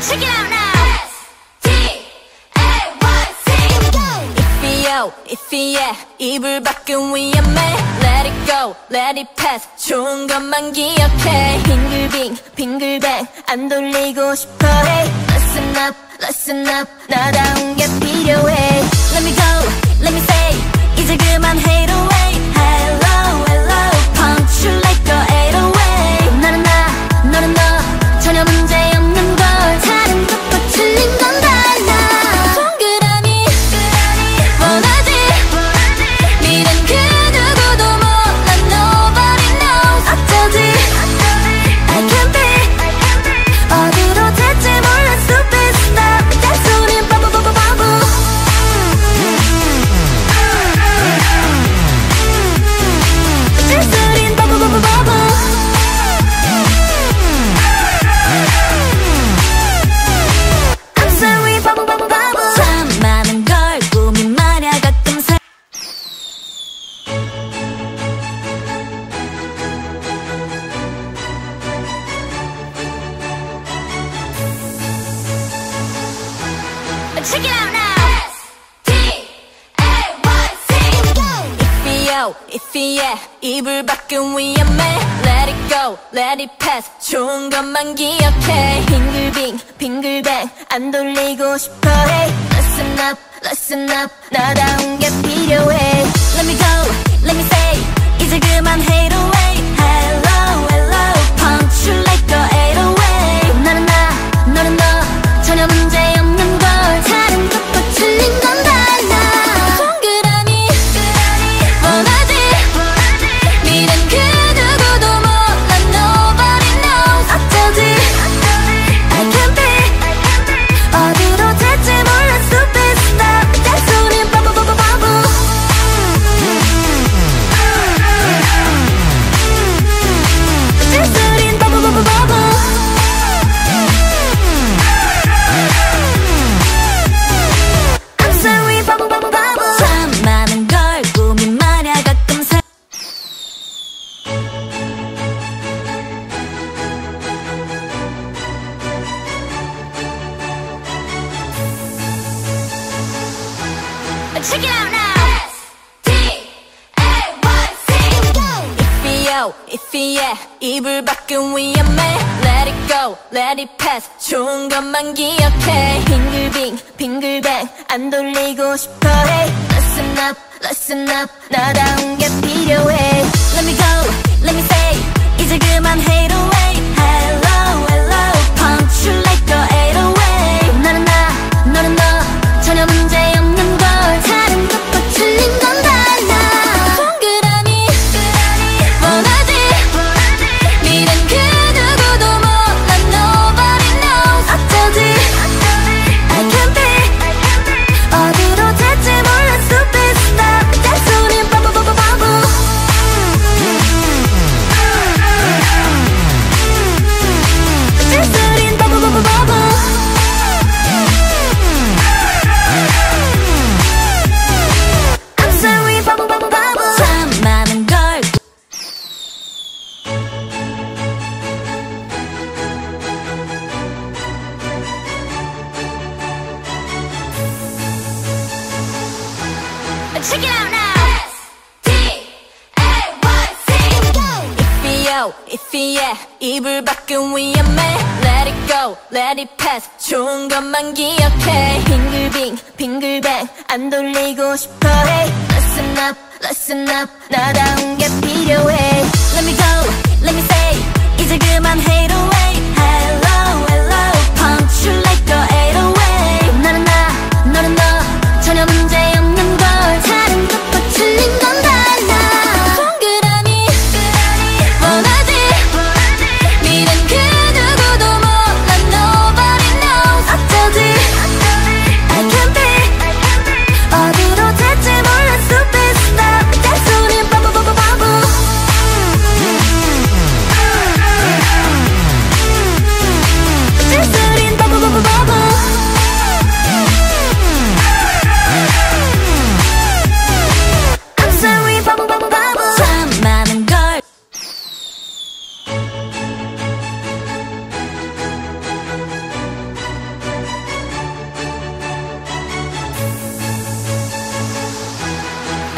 Check it out now. S-T-A-Y-C. If yeah, 이불 밖은 위험해. Let it go, let it pass. 좋은 것만 기억해. 빙글빙, 빙글뱅 안 돌리고 싶어 해. Listen up, 나다운 게 필요해. Let me go, let me say. 이제 그만 hate away. Hello, hello, punch you like a 808. 나는 나, 너는 너. 전혀 문제 없는 걸. 다른 것도 틀린 건 달라. 동그라미 원하지. 미련 그 누구도 몰라. Nobody knows. 어쩌지 I can't be. 어디로 될지 몰라. Superstar 댄소린 바보바보바보. 댄소린 바보바보바보. I'm sorry 바보바보바보. 참 많은 걸 꿈이 말야 가끔 살. Check it out now. S-T-A-Y-C. If yeah, 이불 밖은 위험해. Let it go, let it pass. 좋은 것만 기억해. 빙글빙, 빙글뱅 안 돌리고 싶어 해. Listen up, 나다운 게 필요해. Let me go, let me say. 이제 그만 hate away. Hello, hello, punch you like a 808. 나는 나, 너는 너. 전혀 문제 없는 걸. 다른 것도 틀린 건 달라. 동그라미 원하지. 미련 그 누구도 몰라. Nobody knows. 어쩌지 I can't be. 어디로 될지 몰라. Superstar 댄소린 바보바보바보. 댄소린 바보바보바보. I'm sorry 바보바보바보. 참 많은 걸 꿈이 말야 가끔 살. Check it out now. S-T-A-Y-C. If yeah, 이불 밖은 위험해. Let it go, let it pass. 좋은 것만 기억해. 빙글빙, 빙글뱅 안 돌리고 싶어 해. Listen up, 나다운 게 필요해. Let me go, let me say. 이제 그만 hate away. Hello, hello, punch you like a 808. 나는 나, 너는 너. 전혀 문제 없는 걸. 다른 것도 틀린 건 달라. 동그라미 원하지. 미련 그 누구도 몰라. Nobody knows. 어쩌지 I can't be. 어디로 될지 몰라. Superstar 댄소린 바보바보바보. 댄소린 바보바보바보. I'm sorry 바보바보바보. 참 많은 걸. Check it out now. S-T-A-Y-C. If yeah, 이불 밖은 위험해. Let it go, let it pass. 좋은 것만 기억해. 빙글빙, 빙글뱅 안 돌리고 싶어 해. Listen up, 나다운 게 필요해. Let me go, let me say. 이제 그만 hate away. Hello, hello, punch you like a 808. 나는 나, 너는 너. 전혀 문제 없는 걸. 다른 것도 틀린 건 달라. 동그라미 원하지. 미련 그 누구도 몰라. Nobody knows. 어쩌지 I can't be. 어디로 될지 몰라. Superstar 댄소린 바보바보바보.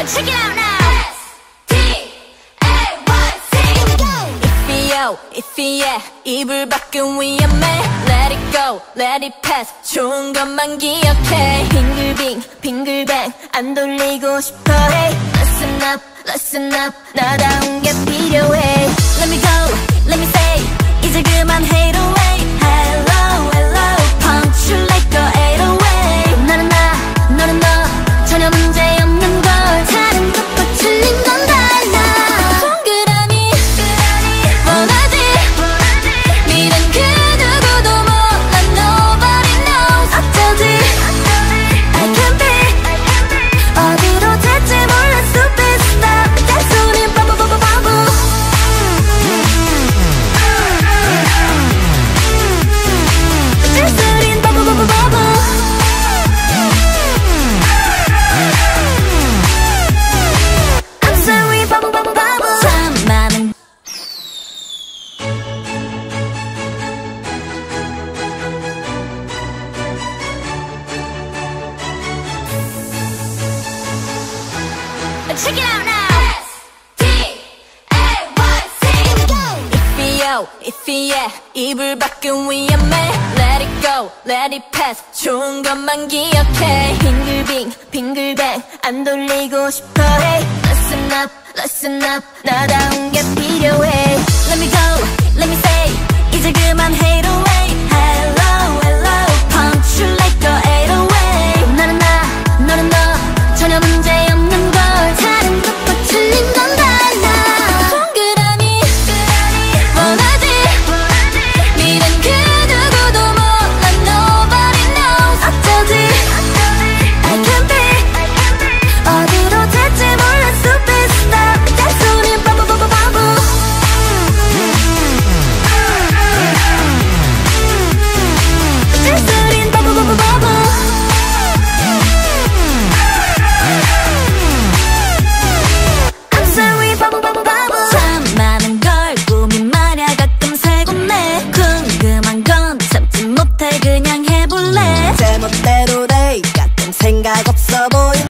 Check it out now. S-T-A-Y-C. If yeah, 이불 밖은 위험해. Let it go, let it pass. 좋은 것만 기억해. 빙글빙, 빙글뱅 안 돌리고 싶어. Hey, listen up, listen up. 나다운 게 필요해. Let me go, let me say. 이제 그만 hate away. Hello, hello. Punch you like a 808. 나는 나, 너는 너. 전혀 문제 없는 걸. 다른 것도 틀린 건 달라. 동그라미 원하지. 미련 그 누구도 몰라. Nobody knows. 어쩌지 I can be. 어디로 될지 몰라. Superstar. 단순히 바보. 단순히 바보. I'm sorry, 바보. 참 많은 Check it out now. S-T-A-Y-C. If yeah, 이불 밖은 위험해. Let it go, let it pass. 좋은 것만 기억해. 빙글빙, 빙글뱅 안 돌리고 싶어. Hey, listen up, listen up. 나다운 게 필요해. Let me go, let me say. 이제 그만 해.